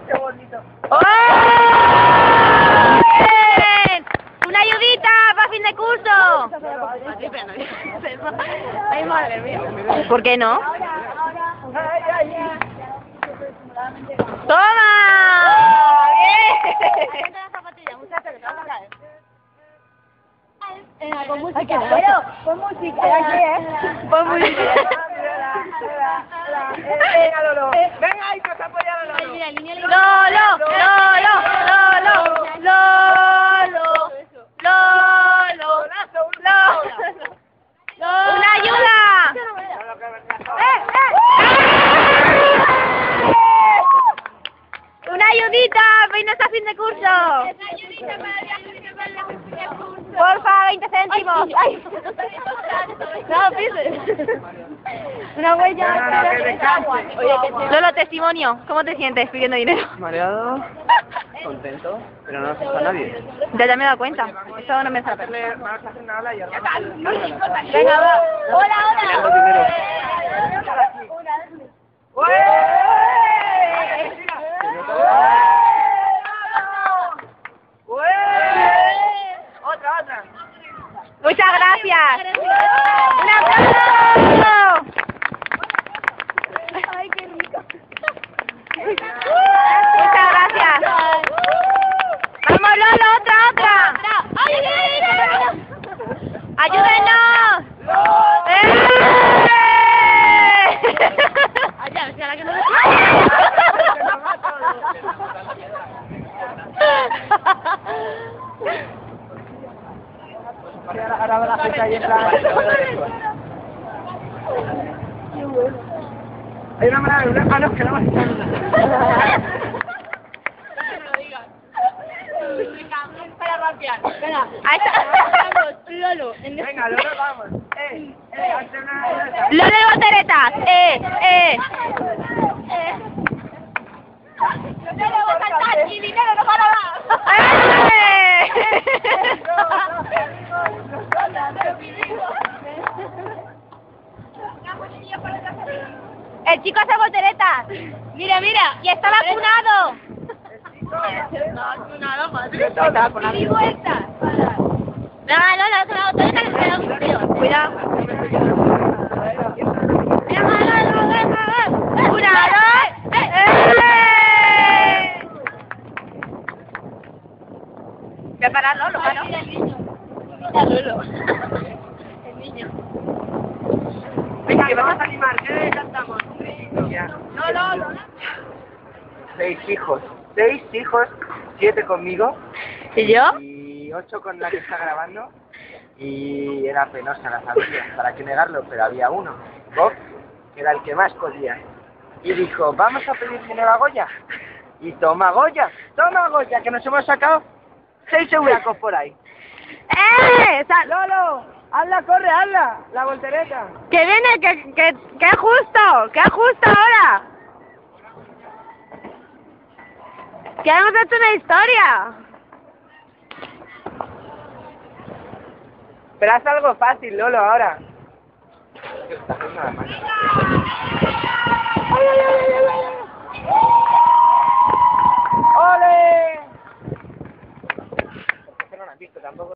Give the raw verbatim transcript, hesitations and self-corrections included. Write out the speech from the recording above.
¡Qué bonito! ¡Oh! ¡Bien! ¡Una ayudita para fin de curso! ¡Ay, madre mía! ¿Por qué no? ¡Ay, ay, ay! ¡Toma! ¡Bien! ¡Ay, qué bueno! Pon música aquí, ¿eh? Pon música. Venga, Lolo. Venga, ahí, que os apoya a Lolo. ¡Lolo! ¡Lolo! ¡Lolo! ¡Lolo! ¡Lolo! ¡Lolo! ¡Una ayuda! ¡Eh, eh! ¡Una ayudita! ¡Peines a fin de curso! Porfa, veinte céntimos. Ay. No, pises. Una huella. Lolo, testimonio. ¿Cómo te sientes pidiendo dinero? Mareado, contento, pero no nos está nadie. Ya, ya me he dado cuenta. Eso no me sale. Vamos a hacer una ola y ahora Venga, va. Hola, hola. Otra, otra. Muchas gracias. ¡Un aplauso! Ay, qué rico. Muchas gracias. Vamos, Lolo, otra, otra. ¡Ayúdenos! ¡Eh! Ahora va la fecha ahí en plan. Hay una manera de una. Ah, no, que no vas a echar una. Ahí está. Venga, Lolo, vamos. Eh, eh, hazte una. una- Lolo de volteretas. Eh, eh. Yo te debo saltar y dinero no para nada. ¡Eh! El chico hace volteretas. Mira, mira. Y está vacunado. Está vacunado. Y vuelta. Venga, Lola, es una voltereta que se da un tiro. Cuidado. Una, dos. ¡Eh! Voy a parar, Lolo, ¿no? Mira el niño. Mira Lolo. El niño. Venga, que vamos a animar, ¿qué cantamos? No, no, no. Seis hijos. Seis hijos, siete conmigo ¿Y yo? y ocho con la que está grabando. Y era penosa la familia, para qué negarlo, pero había uno, Bob, que era el que más podía. Y dijo, vamos a pedir dinero a Goya. Y toma Goya, toma Goya, que nos hemos sacado seis euracos por ahí. ¡Eh! Sal- Lolo, hazla, corre, hazla, la voltereta. ¡Que viene! ¡Que, que, que justo! ¡Que justo ahora! ¡Que hemos hecho una historia! Pero haz algo fácil, Lolo, ahora. ¡Ole! No lo has visto tampoco.